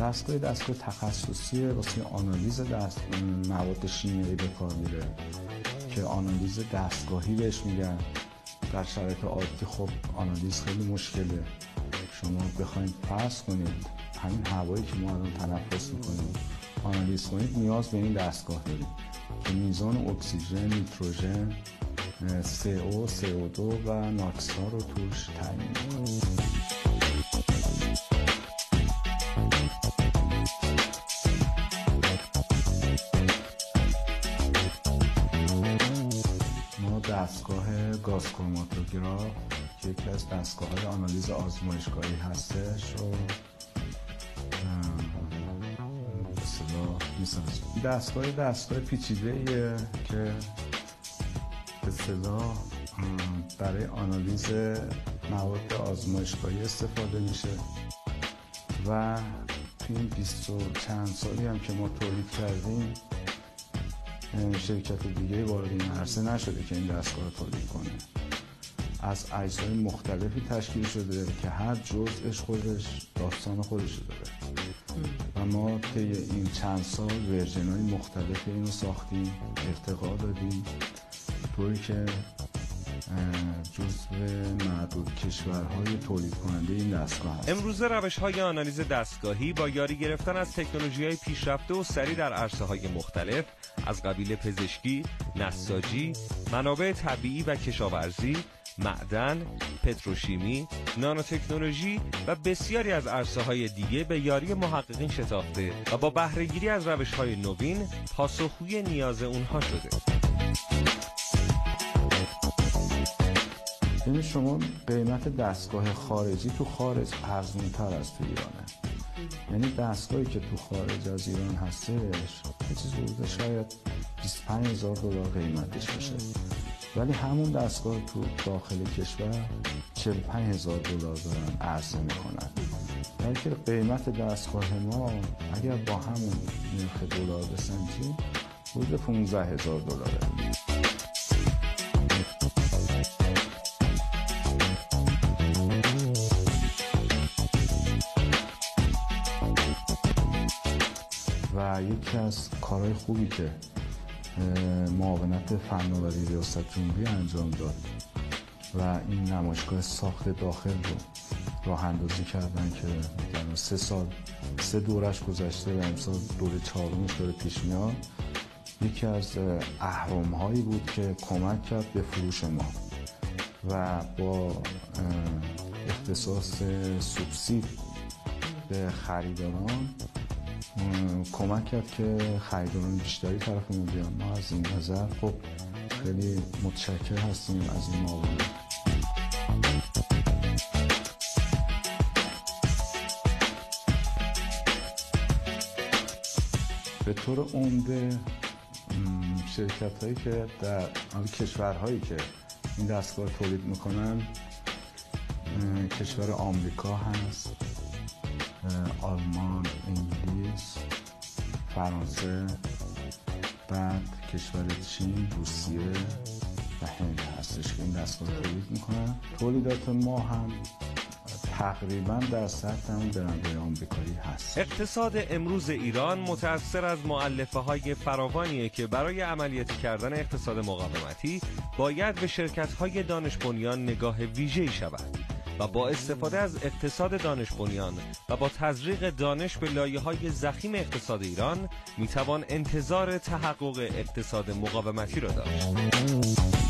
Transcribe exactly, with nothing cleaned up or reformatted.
دستگاه دستگاه تخصصی واسه آنالیز دست مواد شیمیایی به کار میره که آنالیز دستگاهی بهش میگن. در شرایط عادی خب آنالیز خیلی مشکله. شما بخواید فرض کنید همین هوایی که ما الان تنفس میکنیم آنالیز کنید، نیاز به این دستگاه داریم که میزان اکسیژن، نیتروژن، سی او، سی او دو و ناکس ها رو توش تعیین کنیم. ما دستگاه گاز کروماتوگراف که یکی از دستگاه‌های آنالیز آزمایشگاهی هستش رو میسازیم. دستگاه دستگاه پیچیده‌ایه که به اصطلاح برای آنالیز مواد آزمایشگاهی استفاده میشه و توی این بیست و چند سالی هم که ما تولید کردیم شرکت دیگه وارد این عرصه نشده که این دستگاه رو تولید کنه. از اجزای مختلفی تشکیل شده که هر جزءش خودش داستان خودش داره و ما طی این چند سال ورژن‌های مختلف اینو ساختیم، ارتقا دادیم طوری که جزو معدود کشورهای تولید کننده این دستگاه هست. امروزه روش‌های آنالیز دستگاهی با یاری گرفتن از تکنولوژی‌های پیشرفته و سریع در عرصه‌های مختلف از قبیل پزشکی، نساجی، منابع طبیعی و کشاورزی، معدن، پتروشیمی، نانوتکنولوژی و بسیاری از عرصه‌های دیگه به یاری محققین شتافته و با بهره‌گیری از روش‌های نوین پاسخگوی نیاز اونها شده. یعنی شما قیمت دستگاه خارجی تو خارج ارزان‌تر از تو ایرانه. یعنی دستگاهی که تو خارج از ایران هستش یه چیز حدود شاید بیست و پنج هزار دلار قیمتش باشه، ولی همون دستگاه تو داخل کشور چهل و پنج هزار دلار دارن عرضه میکنن. یعنی که قیمت دستگاه ما اگر با همون نرخ دلار بسنجیم حدود پانزده هزار دلاره. و یکی از کارهای خوبی که معاونت فناوری ریاست جمهوری انجام داد و این نمایشگاه ساخت داخل رو راه اندازی کردن که در سه سال سه دورش گذشته و امسال دوره چهارمش داره پیش میاد، یکی از اهرم‌هایی بود که کمک کرد به فروش ما و با اختصاص سوبسید به خریداران کمک کرد که خریداران بیشتری طرف ما بیان. ما از این نظر خب خیلی متشکر هستیم از این معاونت. به طور عمده شرکت هایی که در کشورهایی که این دستگاه تولید میکنن کشور آمریکا هست، آلمان، انگلیس، فرانسه، بعد کشور چین، روسیه و هند هستش که این دستگاه تولید میکنن. تولیدات ما هم تقریبا در سطح همون برندهای آمریکایی هست. اقتصاد امروز ایران متأثر از مؤلفه های فراوانیه که برای عملیاتی کردن اقتصاد مقاومتی باید به شرکت های دانش بنیان نگاه ویژه‌ای شود و با استفاده از اقتصاد دانش بنیان و با تزریق دانش به لایه‌های ضخیم اقتصاد ایران میتوان انتظار تحقق اقتصاد مقاومتی را داشت.